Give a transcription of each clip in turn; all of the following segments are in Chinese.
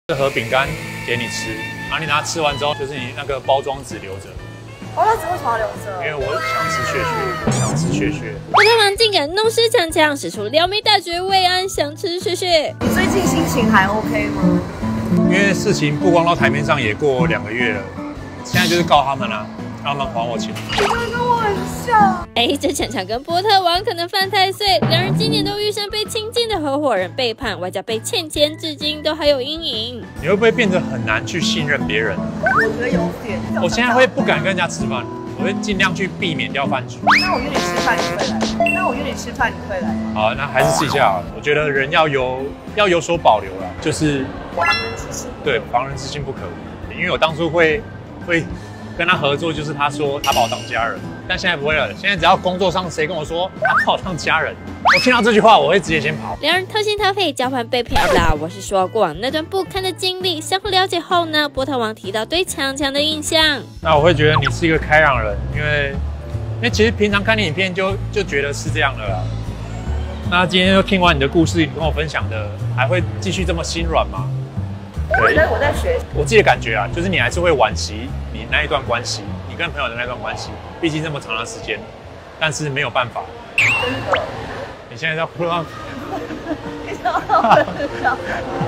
这盒饼干给你吃，然后你拿它吃完之后，就是你那个包装纸留着。 包装纸为什么要留着？ 因为我想吃屑屑，想吃屑屑。 波特王竟敢弄湿强强，使出撩妹大绝慰安，想吃屑屑。 你最近心情还 OK 吗？ 因为事情曝光到台面上也过2个月了，现在就是告他们啦，让他们还我钱。 你真的跟我很像。 这强强跟波特王可能犯太岁，两人今年都遇上被亲近的合伙人背叛，外加被欠钱，至今都还有阴影。 你会不会变得很难去信任别人？ 我觉得有点。 我现在会不敢跟人家吃饭，我会尽量去避免掉饭局。 那我约你吃饭，你会来吗？那我约你吃饭，你会来吗？ 好，那还是试一下好了。我觉得人要有所保留啦，就是防人之心。对， 防人之心不可无。因为我当初会跟他合作，就是他说他把我当家人，但现在不会了。现在只要工作上谁跟我说他把我当家人，我听到这句话我会直接先跑。 两人掏心掏肺交换被骗啦！我是说过往那段不堪的经历，相互了解后呢，波特王提到对强强的印象。 那我会觉得你是一个开朗人，因为其实平常看你影片就觉得是这样的啦。那今天又听完你的故事，你跟我分享的，还会继续这么心软吗？ 我在学， 我自己的感觉啊，就是你还是会惋惜你那一段关系，你跟朋友的那段关系，毕竟这么长的时间，但是没有办法。 真的。 你现在在哭吗？ 你想到我身上？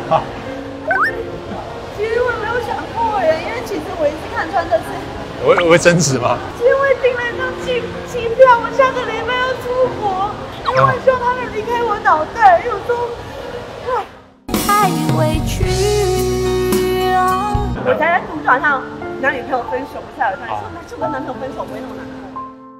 其实我没有想过耶，因为其实我一直看穿这次。 我会争执吗？ 其实我订了一张机票，我下个礼拜要出国，因为我希望他能离开我脑袋，有时候太委屈啊！我才在赌场上男女朋友分手，不是还有他说，那就跟男朋友分手不会那么难过。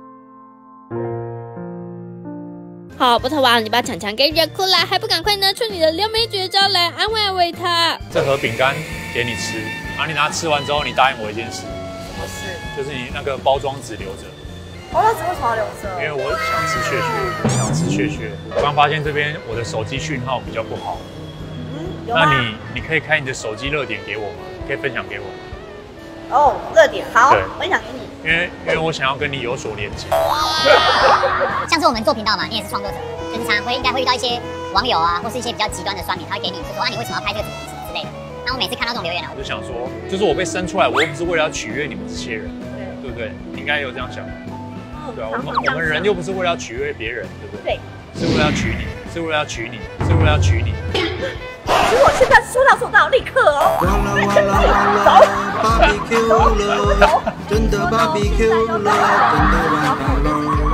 好，波特王，你把强强给惹哭了，还不赶快拿出你的撩妹绝招来安慰他？ 这盒饼干给你吃，然后你拿它吃完之后，你答应我一件事。 什么事？ 就是你那个包装纸留着。 包装纸为什么要留着？ 因为我想吃屑屑，想吃屑屑。我刚发现这边我的手机讯号比较不好。那你可以开你的手机热点给我吗？可以分享给我。 哦，热点好，分享给你。 因为我想要跟你有所连接。 像是我们做频道嘛，你也是创作者，就是常常应该会遇到一些网友啊，或是一些比较极端的酸民，他会给你就说你为什么要拍这个主题什么之类的。那我每次看到这种留言我就想说，就是我被生出来，我又不是为了要取悦你们这些人，对不对？你应该有这样想。对啊，我们人又不是为了要取悦别人，对不对？对，是为了要娶你，是为了要娶你，是为了要娶你。 其实我现在说到立刻哦。 真的 BBQ 了，真的 BBQ 了，真的晚安了。